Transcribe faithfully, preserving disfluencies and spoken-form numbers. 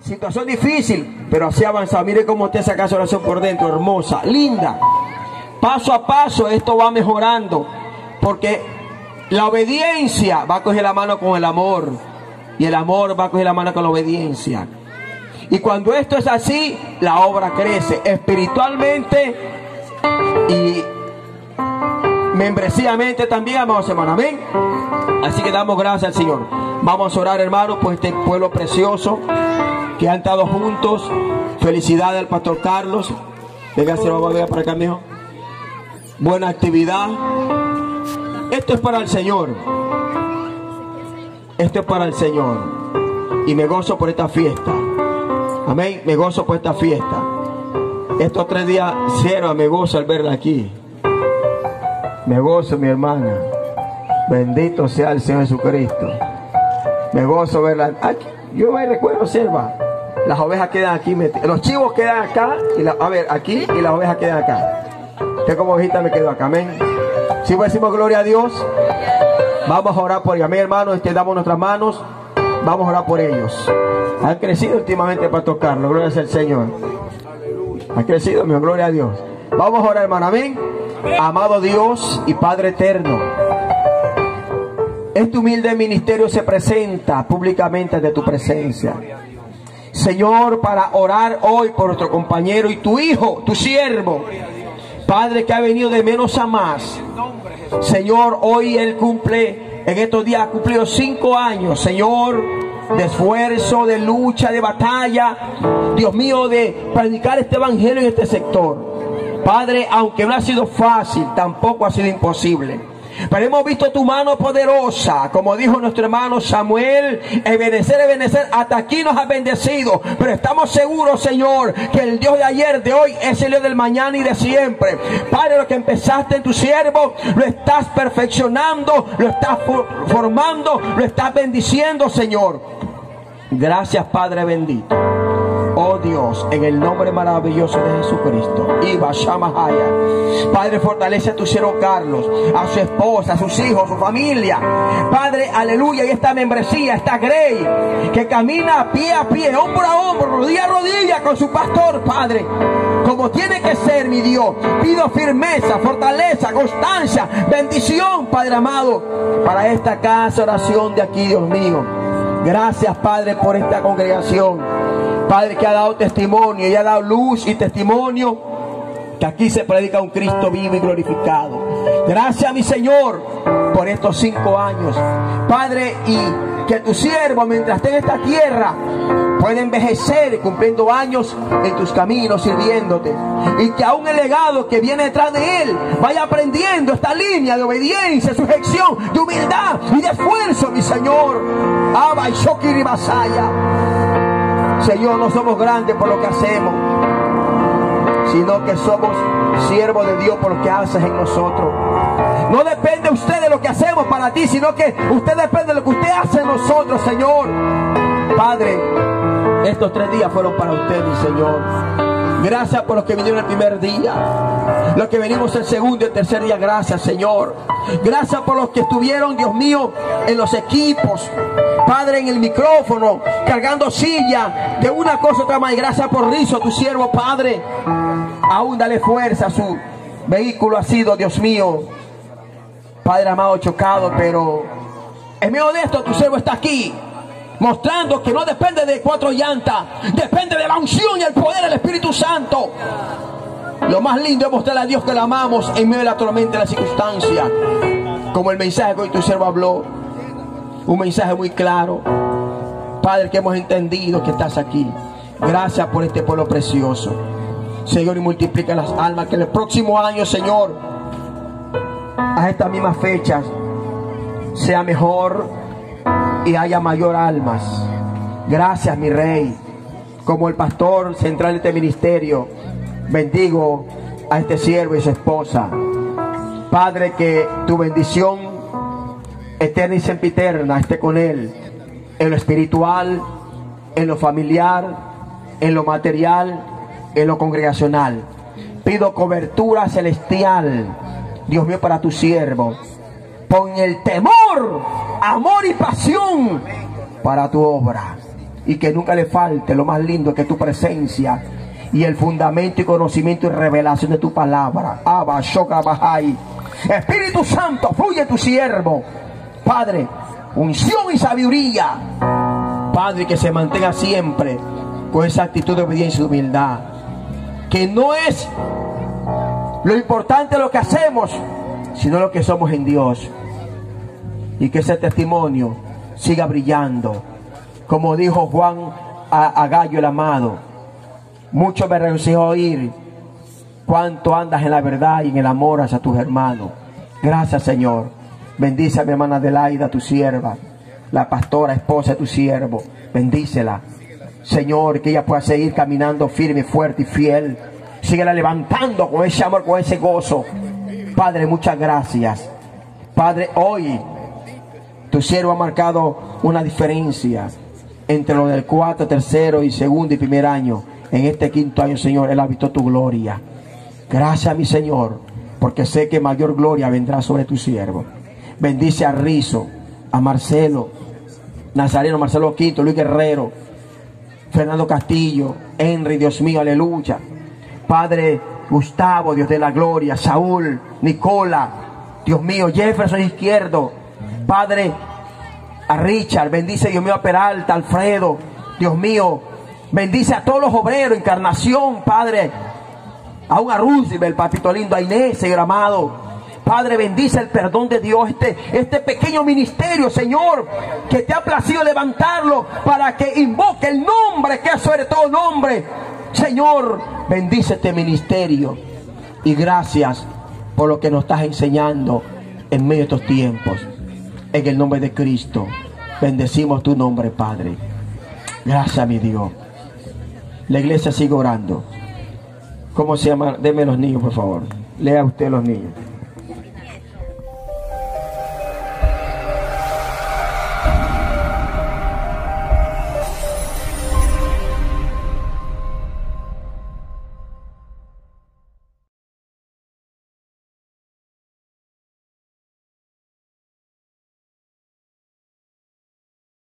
situación difícil, pero así avanza. Mire cómo usted saca esa oración por dentro, hermosa, linda. Paso a paso esto va mejorando, porque la obediencia va a coger la mano con el amor, y el amor va a coger la mano con la obediencia. Y cuando esto es así, la obra crece espiritualmente y membresíamente también, amados hermanos. Amén. Así que damos gracias al Señor. Vamos a orar, hermanos, por este pueblo precioso que han estado juntos. Felicidades al pastor Carlos. Venga, se va a ver para acá, mijo. Buena actividad. Esto es para el Señor. Esto es para el Señor. Y me gozo por esta fiesta. Amén. Me gozo por esta fiesta. Estos tres días, sierva, me gozo al verla aquí. Me gozo, mi hermana. Bendito sea el Señor Jesucristo. Me gozo verla. Aquí, yo me recuerdo, sierva. Las ovejas quedan aquí. Los chivos quedan acá. Y la, a ver, aquí. Y las ovejas quedan acá. Usted como ovejita me quedo acá. Amén. Si decimos gloria a Dios. Vamos a orar por ellos. Amén, hermanos. Extendamos nuestras manos. Vamos a orar por ellos. Han crecido últimamente para tocarlo. Gloria al Señor. Ha crecido, mi gloria a Dios. Vamos a orar, hermano. Amén. Amado Dios y Padre eterno, este humilde ministerio se presenta públicamente ante tu presencia, Señor, para orar hoy por nuestro compañero y tu hijo, tu siervo, Padre, que ha venido de menos a más. Señor, hoy él cumple, en estos días ha cumplido cinco años, Señor, de esfuerzo, de lucha, de batalla, Dios mío, de predicar este evangelio en este sector. Padre, aunque no ha sido fácil, tampoco ha sido imposible. Pero hemos visto tu mano poderosa, como dijo nuestro hermano Samuel, Ebenezer, Ebenezer, hasta aquí nos has bendecido. Pero estamos seguros, Señor, que el Dios de ayer, de hoy, es el Dios del mañana y de siempre. Padre, lo que empezaste en tu siervo, lo estás perfeccionando, lo estás formando, lo estás bendiciendo, Señor. Gracias, Padre bendito. Oh Dios, en el nombre maravilloso de Jesucristo. Iba Shamahaya. Padre, fortalece a tu siervo Carlos, a su esposa, a sus hijos, a su familia. Padre, aleluya. Y esta membresía, esta grey, que camina pie a pie, hombro a hombro, rodilla a rodilla con su pastor, Padre, como tiene que ser, mi Dios. Pido firmeza, fortaleza, constancia, bendición, Padre amado, para esta casa, oración de aquí, Dios mío. Gracias, Padre, por esta congregación. Padre, que ha dado testimonio y ha dado luz y testimonio que aquí se predica un Cristo vivo y glorificado. Gracias, mi Señor, por estos cinco años, Padre, y que tu siervo, mientras esté en esta tierra, pueda envejecer cumpliendo años en tus caminos, sirviéndote, y que aún el legado que viene detrás de él vaya aprendiendo esta línea de obediencia, sujeción, de humildad y de esfuerzo, mi Señor. Abba y Shokiri Basaya. Señor, no somos grandes por lo que hacemos, sino que somos siervos de Dios por lo que haces en nosotros. No depende usted de lo que hacemos para ti, sino que usted depende de lo que usted hace en nosotros, Señor. Padre, estos tres días fueron para usted, mi Señor. Gracias por los que vinieron el primer día, los que venimos el segundo y el tercer día. Gracias, Señor. Gracias por los que estuvieron, Dios mío, en los equipos, Padre, en el micrófono, cargando silla, de una cosa a otra más. Y gracias por Rizo, tu siervo, Padre. Aún dale fuerza a su vehículo. Ha sido, Dios mío, Padre amado, chocado, pero en medio de esto tu siervo está aquí, mostrando que no depende de cuatro llantas, depende de la unción y el poder del Espíritu Santo. Lo más lindo es mostrarle a Dios que lo amamos en medio de la tormenta y de la circunstancia, como el mensaje que hoy tu siervo habló. Un mensaje muy claro, Padre, que hemos entendido que estás aquí. Gracias por este pueblo precioso, Señor, y multiplica las almas. Que en el próximo año, Señor, a estas mismas fechas, sea mejor y haya mayor almas. Gracias, mi Rey. Como el pastor central de este ministerio, bendigo a este siervo y su esposa. Padre, que tu bendición eterna y sempiterna esté con él, en lo espiritual, en lo familiar, en lo material, en lo congregacional. Pido cobertura celestial, Dios mío, para tu siervo. Pon el temor, amor y pasión para tu obra. y que nunca le falte lo más lindo que es tu presencia y el fundamento y conocimiento y revelación de tu palabra. Abba, Shoka, Bahai. Espíritu Santo, fluye en tu siervo. Padre, unción y sabiduría. Padre, que se mantenga siempre con esa actitud de obediencia y de humildad. Que no es lo importante lo que hacemos, sino lo que somos en Dios. Y que ese testimonio siga brillando. Como dijo Juan a, a Gallo el amado, mucho me regocijo oír cuánto andas en la verdad y en el amor hacia tus hermanos. Gracias, Señor. Bendice a mi hermana Adelaida, tu sierva, la pastora, esposa de tu siervo. Bendícela, Señor, que ella pueda seguir caminando firme, fuerte y fiel. Síguela levantando con ese amor, con ese gozo. Padre, muchas gracias. Padre, hoy tu siervo ha marcado una diferencia entre lo del cuarto, tercero y segundo y primer año. En este quinto año, Señor, Él ha visto tu gloria. Gracias, mi Señor, porque sé que mayor gloria vendrá sobre tu siervo. Bendice a Rizo, a Marcelo, Nazareno, Marcelo Quinto, Luis Guerrero, Fernando Castillo, Henry, Dios mío, aleluya. Padre Gustavo, Dios de la gloria, Saúl, Nicola, Dios mío, Jefferson Izquierdo, Padre a Richard, bendice, Dios mío, a Peralta, Alfredo, Dios mío, bendice a todos los obreros, Encarnación, Padre, aún a Roosevelt, papito lindo, a Inés, Señor amado. Padre, bendice el perdón de Dios, este, este pequeño ministerio, Señor, que te ha placido levantarlo para que invoque el nombre que es sobre todo nombre. Señor, bendice este ministerio y gracias por lo que nos estás enseñando en medio de estos tiempos. En el nombre de Cristo, bendecimos tu nombre, Padre. Gracias, mi Dios. La iglesia sigue orando. ¿Cómo se llama? Deme los niños, por favor. Lea usted los niños.